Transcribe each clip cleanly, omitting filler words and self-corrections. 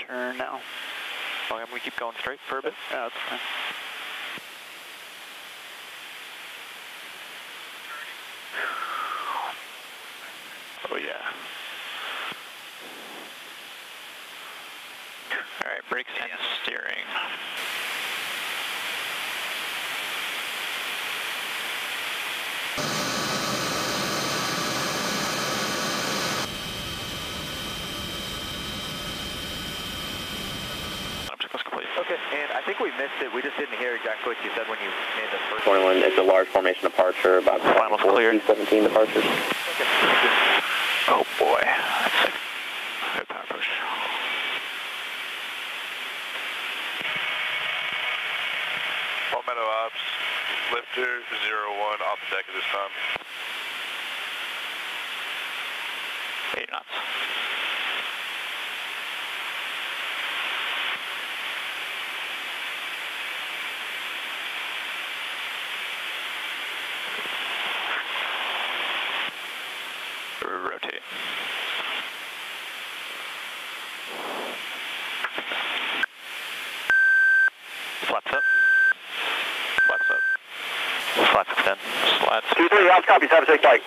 turn now. Okay, we keep going straight for a bit? Yeah, that's fine. Oh yeah. Alright, brakes and steering. Okay, and I think we missed it. We just didn't hear exactly what you said when you made the first 21, it's a large formation departure, about finals cleared. C-17 departures. Okay. Oh boy, that's a good power push. Palmetto Ops, lifter 01 off the deck at this time. 8 knots. Rotate. Flaps up. Flaps up. Flaps extend. Slats. 2-3, Ops copy, 7-6 bike.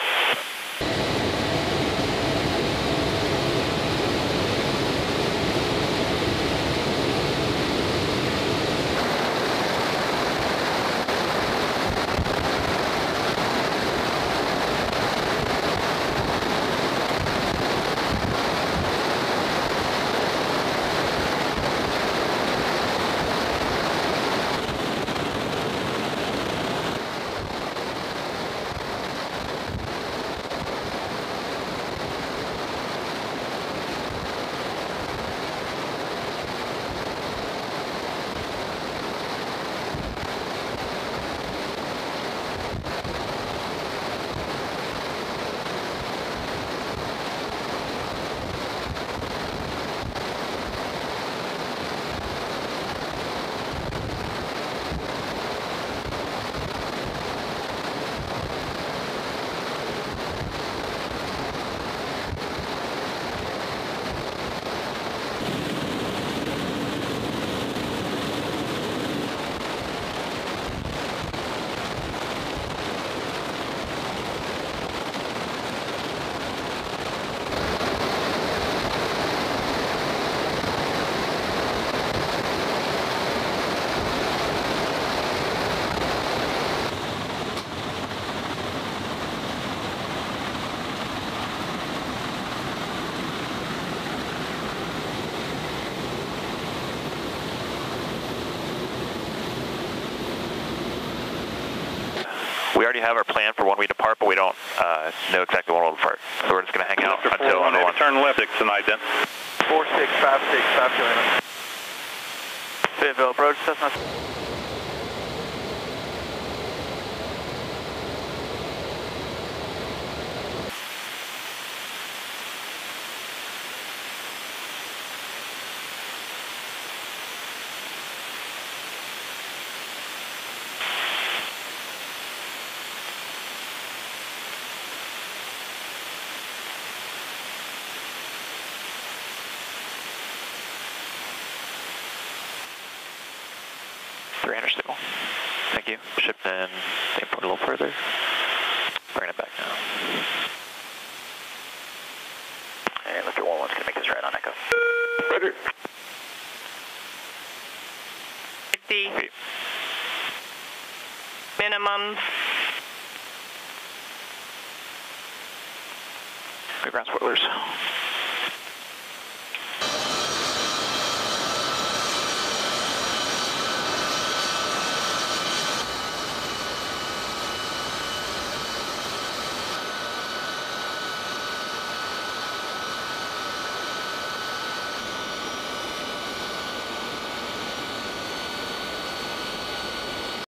We already have our plan for when we depart, but we don't know exactly when we'll depart. So we're just going to hang out until on the one. Turn left, 6 and ident. 4656, stop joining. Fayetteville approach, Cessna. Signal. Thank you. Shift in, put a little further. Bring it back now. And lifter 11's going to make this right on Echo. Roger. 50. Minimums. Good ground spoilers.